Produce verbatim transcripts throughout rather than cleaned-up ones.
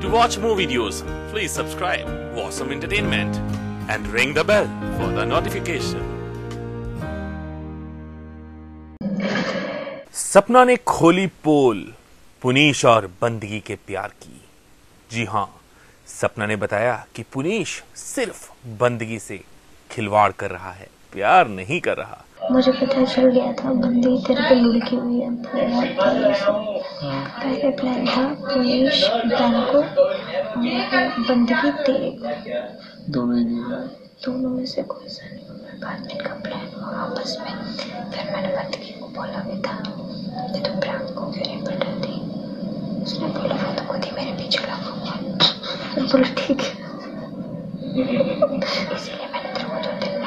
To watch more videos, please subscribe Wasm Entertainment and ring the bell for the notification. सपना ने खोली पोल पुनीश और बंदगी के प्यार की। जी हाँ, सपना ने बताया कि पुनीश सिर्फ बंदगी से खिलवाड़ कर रहा है, प्यार नहीं कर रहा। मुझे पता चल गया था बंदगी तेरे पे लुढ़की हुई है। पहले प्लान था पुनीश प्लान को और बंदगी तेरे दोनों दोनों में से कोई सा नहीं हुआ। बाद में का प्लान हुआ आपस में। फिर मैंने बंदगी को बोला भी था कि तुम प्लान को क्यों नहीं पटाती। उसने बोला वो तो खुद ही मेरे पीछे लगा हुआ। बोला ठीक है, इसलिए मैंने तेरे को दो दिन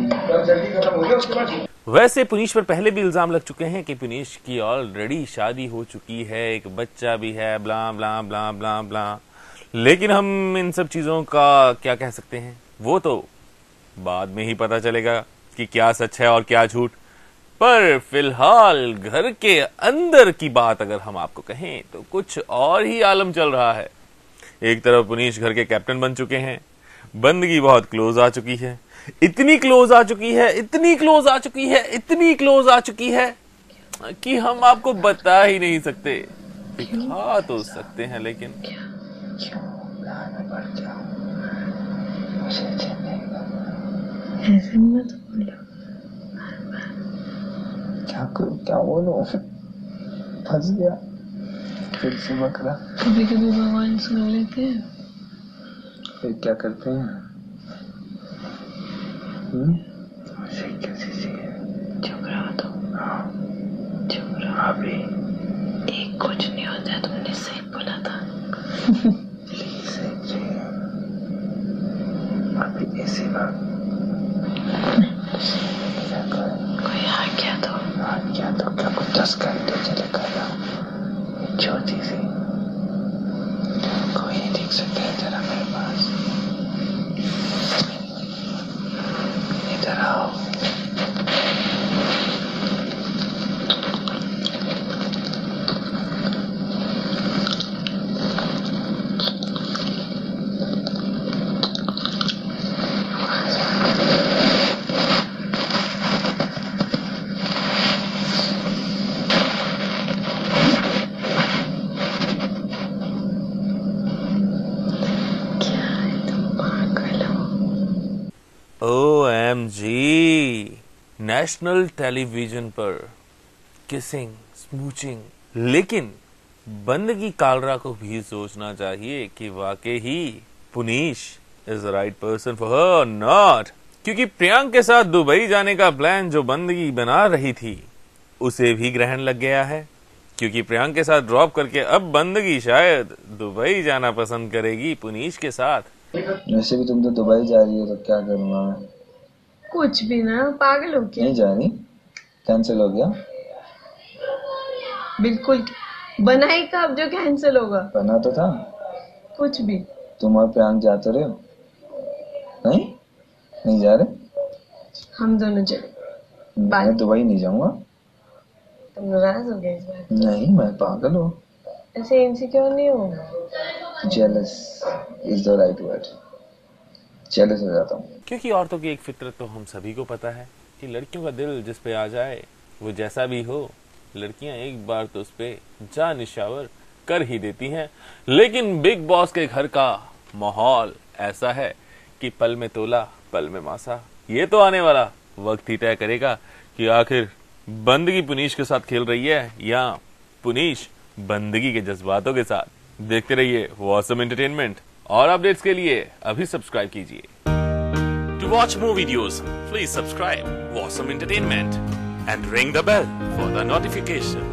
मार। वैसे पुनीश पर पहले भी इल्जाम लग चुके हैं कि पुनीश की ऑलरेडी शादी हो चुकी है, एक बच्चा भी है, ब्ला ब्ला ब्ला ब्ला ब्ला। लेकिन हम इन सब चीजों का क्या कह सकते हैं, वो तो बाद में ही पता चलेगा कि क्या सच है और क्या झूठ। पर फिलहाल घर के अंदर की बात अगर हम आपको कहें तो कुछ और ही आलम चल रहा है। एक तरफ पुनीश घर के कैप्टन बन चुके हैं, बंदगी बहुत क्लोज आ चुकी है, इतनी क्लोज आ चुकी है, इतनी क्लोज आ चुकी है, इतनी क्लोज आ चुकी है कि हम आपको बता ही नहीं सकते। दिखा तो सकते हैं लेकिन ऐसे मत बोलो। क्या करूं, क्या बोलूं, फंस गया फिर से बकरा। कभी कभी भगवान सुन लेते हैं। फिर क्या करते हैं? हम्म कैसी सी है? चुप रहो तुम, चुप रहो। अभी एक कुछ नहीं होता, तुमने सही बोला था। प्लीज सही अभी ऐसी बात क्या करें? कोई आ गया तो आ गया तो क्या कुछ दस घंटे चले गया। छोटी सी कोई नहीं देख सकता है जरा मेरे पास। इधर आओ। O M G, national television पर किसिंग, स्मूचिंग। लेकिन बंदगी कालरा को भी सोचना चाहिए कि वाकई ही Puneesh is the right person for her not. क्योंकि प्रियांक के साथ दुबई जाने का प्लान जो बंदगी बना रही थी उसे भी ग्रहण लग गया है। क्योंकि प्रियांक के साथ ड्रॉप करके अब बंदगी शायद दुबई जाना पसंद करेगी पुनीश के साथ। वैसे भी तुम तो दुबई जा रही हो तो क्या करूँगा मैं? कुछ भी ना, पागल हो क्या? नहीं जा रही, कैंसिल हो गया। बिल्कुल बना ही कब जो कैंसिल होगा? बना तो था। कुछ भी। तुम और प्रियांक जाते रहे हो? नहीं नहीं जा रहे? हम दोनों चले। मैं दुबई नहीं जाऊंगा। तुम नाराज हो गए इस बात? नहीं, मैं पागल हूँ। ऐसे इनसिक्योर नहीं हो? Jealous is the right word. Jealous हो जाता हूँ। क्योंकि औरतों की एक फितरत तो हम सभी को पता है कि लड़कियों का दिल जिस पे आ जाए वो जैसा भी हो, लड़कियां एक बार तो उस पे जान निशावर कर ही देती हैं। लेकिन बिग बॉस के घर का माहौल ऐसा है कि पल में तोला पल में मासा। ये तो आने वाला वक्त ही तय करेगा कि आखिर बंदगी पुनीश के साथ खेल रही है या पुनीश बंदगी के जज्बातों के साथ। देखते रहिए वॉसम एंटरटेनमेंट और अपडेट्स के लिए अभी सब्सक्राइब कीजिए। To watch more videos please subscribe वॉसम entertainment and ring the bell for the notification.